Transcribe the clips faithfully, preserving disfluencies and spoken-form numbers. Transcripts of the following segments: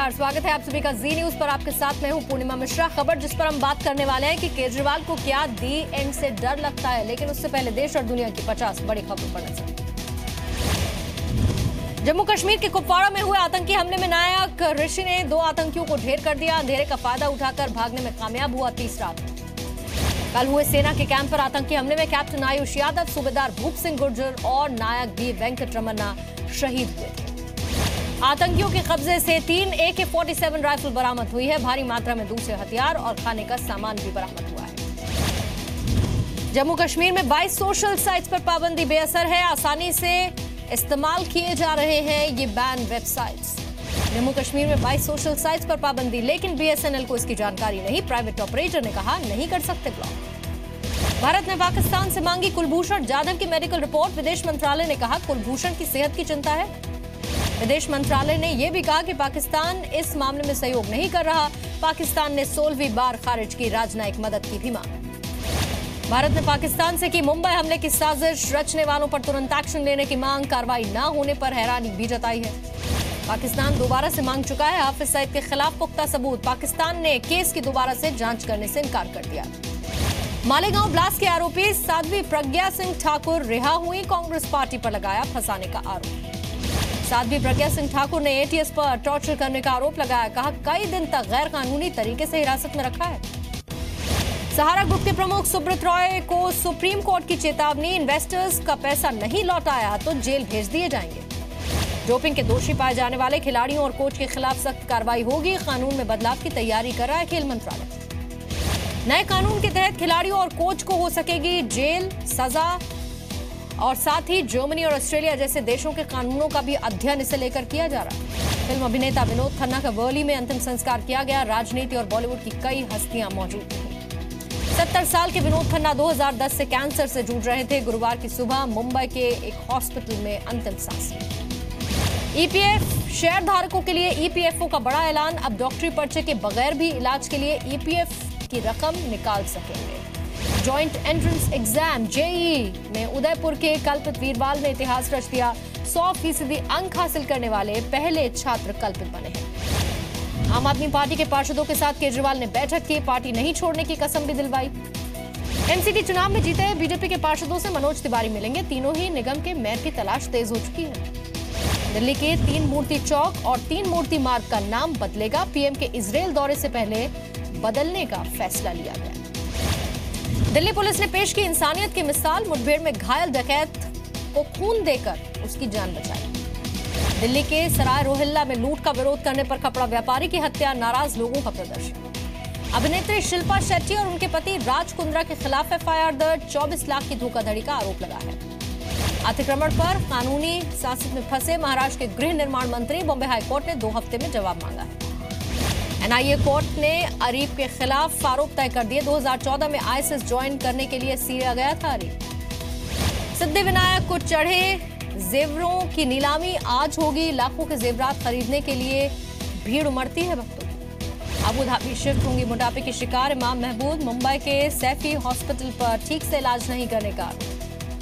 नमस्कार, स्वागत है आप सभी का जी न्यूज पर। आपके साथ मैं हूं पूर्णिमा मिश्रा। खबर जिस पर हम बात करने वाले हैं कि केजरीवाल को क्या दी एंड से डर लगता है, लेकिन उससे पहले देश और दुनिया की पचास बड़ी खबर पर नजर। जम्मू कश्मीर के कुपवाड़ा में हुए आतंकी हमले में नायक ऋषि ने दो आतंकियों को ढेर कर दिया। अंधेरे का फायदा उठाकर भागने में कामयाब हुआ तीसरा। कल हुए सेना के कैंप पर आतंकी हमले में कैप्टन आयुष यादव, सूबेदार भूप सिंह गुर्जर और नायक बी वेंकटरमन्ना शहीद हुए थे। आतंकियों के कब्जे से तीन ए के फोर्टी सेवन राइफल बरामद हुई है। भारी मात्रा में दूसरे हथियार और खाने का सामान भी बरामद हुआ है। जम्मू कश्मीर में बाईस सोशल साइट्स पर पाबंदी बेअसर है। आसानी से इस्तेमाल किए जा रहे हैं ये बैन वेबसाइट्स। जम्मू कश्मीर में बाईस सोशल साइट्स पर पाबंदी, लेकिन बीएसएनएल को इसकी जानकारी नहीं। प्राइवेट ऑपरेटर ने कहा नहीं कर सकते ब्लॉक। भारत ने पाकिस्तान से मांगी कुलभूषण जाधव की मेडिकल रिपोर्ट। विदेश मंत्रालय ने कहा कुलभूषण की सेहत की चिंता है। विदेश मंत्रालय ने यह भी कहा कि पाकिस्तान इस मामले में सहयोग नहीं कर रहा। पाकिस्तान ने सोलहवीं बार खारिज की राजनयिक मदद की भी मांग। भारत ने पाकिस्तान से की मुंबई हमले की साजिश, रचने वालों पर तुरंत एक्शन लेने की मांग। कार्रवाई न होने पर हैरानी भी जताई है। पाकिस्तान दोबारा से मांग चुका है हाफिज सईद के खिलाफ पुख्ता सबूत। पाकिस्तान ने केस की दोबारा से जांच करने से इनकार कर दिया। मालेगांव ब्लास्ट के आरोपी साध्वी प्रज्ञा सिंह ठाकुर रिहा हुई। कांग्रेस पार्टी पर लगाया फंसाने का आरोप। साध्वी प्रज्ञा सिंह ठाकुर ने एटीएस पर टॉर्चर करने का आरोप लगाया। कहा कई दिन तक गैर कानूनी तरीके से हिरासत में रखा है। सहारा ग्रुप के प्रमुख सुब्रत रॉय को सुप्रीम कोर्ट की चेतावनी। इन्वेस्टर्स का पैसा नहीं लौटाया तो जेल भेज दिए जाएंगे। डोपिंग के दोषी पाए जाने वाले खिलाड़ियों और कोच के खिलाफ सख्त कार्रवाई होगी। कानून में बदलाव की तैयारी कर रहा है खेल मंत्रालय। नए कानून के तहत खिलाड़ियों और कोच को हो सकेगी जेल सजा, और साथ ही जर्मनी और ऑस्ट्रेलिया जैसे देशों के कानूनों का भी अध्ययन इसे लेकर किया जा रहा है। फिल्म अभिनेता विनोद खन्ना का वर्ली में अंतिम संस्कार किया गया। राजनीति और बॉलीवुड की कई हस्तियां मौजूद थीं। सत्तर साल के विनोद खन्ना दो हज़ार दस से कैंसर से जूझ रहे थे। गुरुवार की सुबह मुंबई के एक हॉस्पिटल में अंतिम सांस ली। ईपीएफ शेयर धारकों के लिए ईपीएफओ का बड़ा ऐलान। अब डॉक्टरी पर्चे के बगैर भी इलाज के लिए ईपीएफ की रकम निकाल सकेंगे। जॉइंट एंट्रेंस एग्जाम जेईई में उदयपुर के कल्पित वीरवाल ने इतिहास रच दिया। सौ फीसदी अंक हासिल करने वाले पहले छात्र कल्पित बने हैं। आम आदमी पार्टी के पार्षदों के साथ केजरीवाल ने बैठक की। पार्टी नहीं छोड़ने की कसम भी दिलवाई। एमसीडी चुनाव में जीते बीजेपी के पार्षदों से मनोज तिवारी मिलेंगे। तीनों ही निगम के मेयर की तलाश तेज हो चुकी है। दिल्ली के तीन मूर्ति चौक और तीन मूर्ति मार्ग का नाम बदलेगा। पीएम के इजरायल दौरे से पहले बदलने का फैसला लिया गया। दिल्ली पुलिस ने पेश की इंसानियत की मिसाल। मुठभेड़ में घायल डकैत को खून देकर उसकी जान बचाई। दिल्ली के सराय रोहिल्ला में लूट का विरोध करने पर कपड़ा व्यापारी की हत्या, नाराज लोगों का प्रदर्शन। अभिनेत्री शिल्पा शेट्टी और उनके पति राज कुंद्रा के खिलाफ एफआईआर दर्ज। चौबीस लाख की धोखाधड़ी का आरोप लगा है। अतिक्रमण पर कानूनी शासन में फंसे महाराष्ट्र के गृह निर्माण मंत्री। बॉम्बे हाईकोर्ट ने दो हफ्ते में जवाब मांगा है। एनआईए कोर्ट ने अरीफ के खिलाफ आरोप तय कर दिए। दो हज़ार चौदह में आईएसआईएस ज्वाइन करने के लिए सीरिया गया था अरीफ। सिद्धिविनायक को चढ़े जेवरों की नीलामी आज होगी। लाखों के जेवरात खरीदने के लिए भीड़ उमड़ती है भक्तों की। अबू धाबी शिफ्ट होंगी मोटापे की शिकार इमाम महबूब। मुंबई के सैफी हॉस्पिटल पर ठीक से इलाज नहीं करने का आरोप।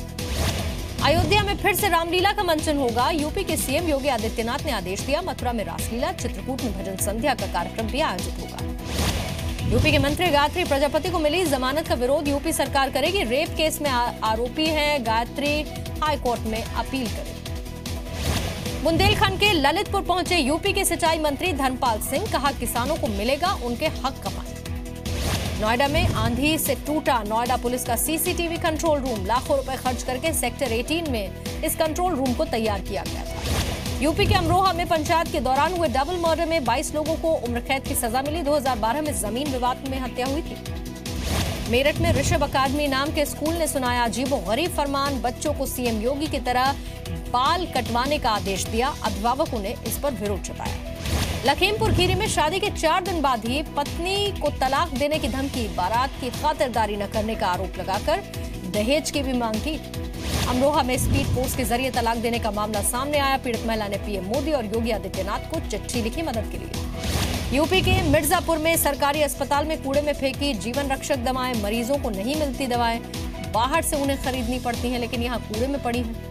अयोध्या में फिर से रामलीला का मंचन होगा। यूपी के सीएम योगी आदित्यनाथ ने आदेश दिया। मथुरा में रासलीला, चित्रकूट में भजन संध्या का कार्यक्रम भी आयोजित होगा। यूपी के मंत्री गायत्री प्रजापति को मिली जमानत का विरोध। यूपी सरकार करेगी। रेप केस में आरोपी है गायत्री, हाईकोर्ट में अपील करेगी। बुंदेलखंड के ललितपुर पहुंचे यूपी के सिंचाई मंत्री धर्मपाल सिंह। कहा किसानों को मिलेगा उनके हक का पानी। नोएडा में आंधी से टूटा नोएडा पुलिस का सीसीटीवी कंट्रोल रूम। लाखों रुपए खर्च करके सेक्टर अठारह में इस कंट्रोल रूम को तैयार किया गया था। यूपी के अमरोहा में पंचायत के दौरान हुए डबल मर्डर में बाईस लोगों को उम्र कैद की सजा मिली। दो हज़ार बारह में जमीन विवाद में हत्या हुई थी। मेरठ में ऋषभ अकादमी नाम के स्कूल ने सुनाया अजीबोगरीब फरमान। बच्चों को सीएम योगी की तरह बाल कटवाने का आदेश दिया। अभिभावकों ने इस पर विरोध जताया। लखीमपुर खीरी में शादी के चार दिन बाद ही पत्नी को तलाक देने की धमकी। बारात की खातिरदारी न करने का आरोप लगाकर दहेज की भी मांग की। अमरोहा में स्पीड पोस्ट के जरिए तलाक देने का मामला सामने आया। पीड़ित महिला ने पीएम मोदी और योगी आदित्यनाथ को चिट्ठी लिखी मदद के लिए। यूपी के मिर्जापुर में सरकारी अस्पताल में कूड़े में फेंकी जीवन रक्षक दवाएं। मरीजों को नहीं मिलती दवाएं, बाहर से उन्हें खरीदनी पड़ती हैं, लेकिन यहाँ कूड़े में पड़ी हैं।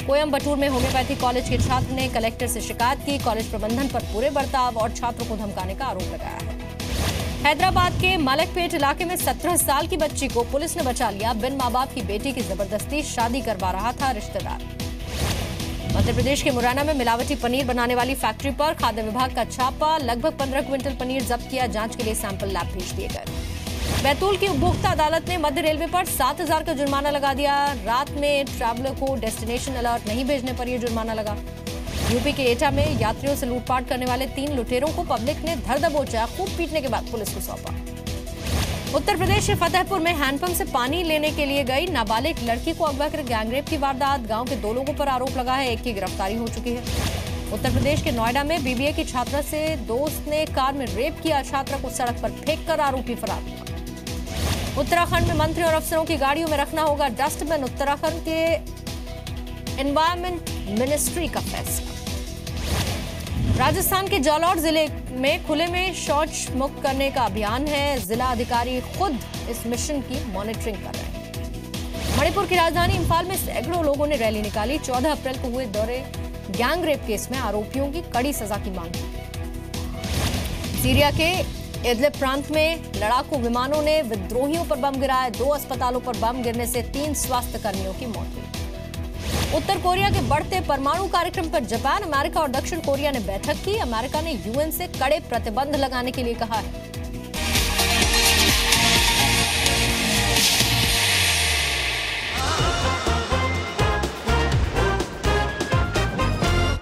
कोयम्बटूर में होम्योपैथी कॉलेज के छात्र ने कलेक्टर से शिकायत की। कॉलेज प्रबंधन पर बुरे बर्ताव और छात्रों को धमकाने का आरोप लगाया है। हैदराबाद के मलकपेट इलाके में सत्रह साल की बच्ची को पुलिस ने बचा लिया। बिन मां बाप की बेटी की जबरदस्ती शादी करवा रहा था रिश्तेदार। मध्य प्रदेश के मुरैना में मिलावटी पनीर बनाने वाली फैक्ट्री पर खाद्य विभाग का छापा। लगभग पंद्रह क्विंटल पनीर जब्त किया। जांच के लिए सैंपल लैब भेज दिए गए। बैतूल की उपभोक्ता अदालत ने मध्य रेलवे पर सात हजार का जुर्माना लगा दिया। रात में ट्रैवलर को डेस्टिनेशन अलर्ट नहीं भेजने पर यह जुर्माना लगा। यूपी के एटा में यात्रियों से लूटपाट करने वाले तीन लुटेरों को पब्लिक ने धर दबोचा। खूब पीटने के बाद पुलिस को सौंपा। उत्तर प्रदेश के फतेहपुर में हैंडपंप से पानी लेने के लिए गई नाबालिग लड़की को अगवा कर गैंगरेप की वारदात। गांव के दो लोगों पर आरोप लगा है। एक की गिरफ्तारी हो चुकी है। उत्तर प्रदेश के नोएडा में बीबीए की छात्रा से दोस्त ने कार में रेप किया। छात्रा को सड़क पर फेंककर आरोपी फरार हुआ। उत्तराखंड में मंत्री और अफसरों की गाड़ियों में रखना होगा डस्टबिन। उत्तराखंड के एनवायरमेंट मिनिस्ट्री का फैसला। राजस्थान के जालौर जिले में खुले में शौच मुक्त करने का अभियान है। जिला अधिकारी खुद इस मिशन की मॉनिटरिंग कर रहे हैं। मणिपुर की राजधानी इंफाल में सैकड़ों लोगों ने रैली निकाली। चौदह अप्रैल को हुए दौरे गैंग रेप केस में आरोपियों की कड़ी सजा की मांग की। सीरिया के इदलिब प्रांत में लड़ाकू विमानों ने विद्रोहियों पर बम गिराए। दो अस्पतालों पर बम गिरने से तीन स्वास्थ्य कर्मियों की मौत हुई। उत्तर कोरिया के बढ़ते परमाणु कार्यक्रम पर जापान, अमेरिका और दक्षिण कोरिया ने बैठक की। अमेरिका ने यूएन से कड़े प्रतिबंध लगाने के लिए कहा है।